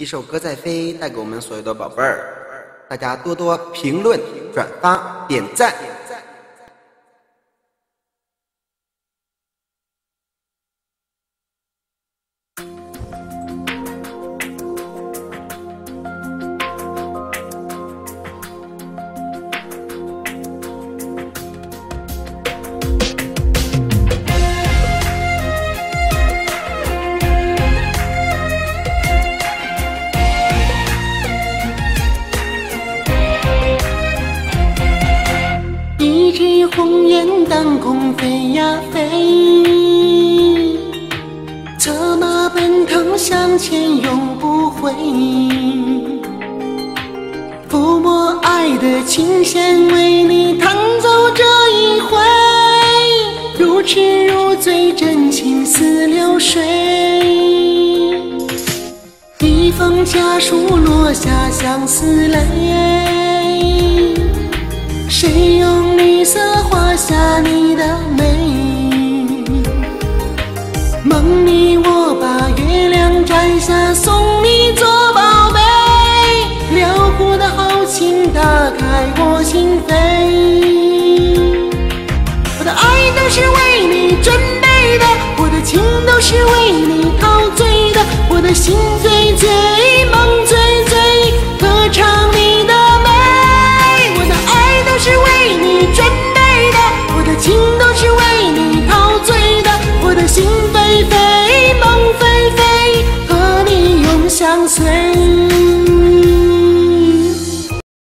一首歌在飞，带给我们所有的宝贝儿，大家多多评论、转发、点赞。 鸿雁当空飞呀飞，策马奔腾向前永不回。抚摸爱的琴弦，为你弹奏这一回，如痴如醉，真情似流水。一封家书落下相思泪，谁用绿色画下你